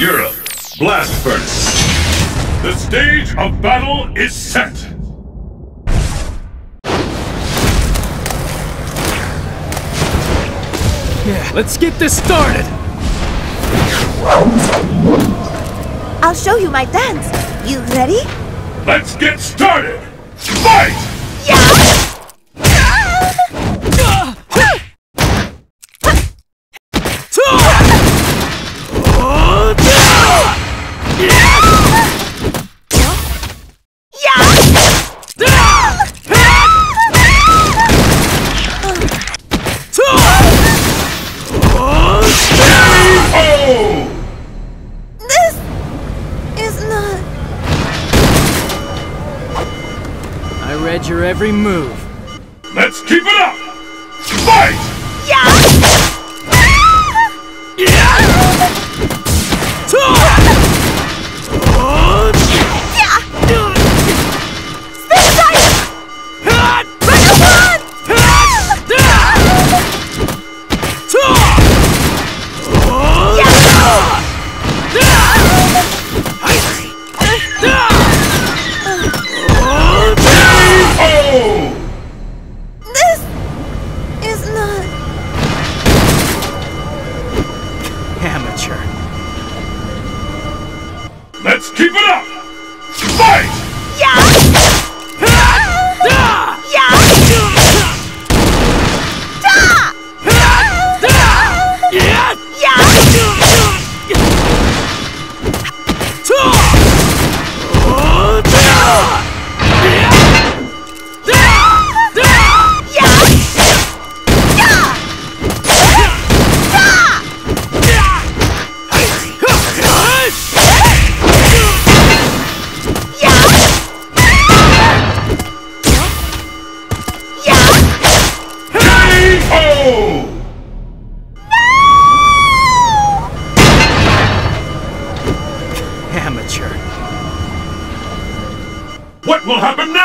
Europe, Blast Furnace. The stage of battle is set. Yeah, let's get this started. I'll show you my dance. You ready? Let's get started. Fight! Yeah! I read your every move. Let's keep it up! Fight! Amateur. Let's keep it up! Fight! Amateur. What will happen now?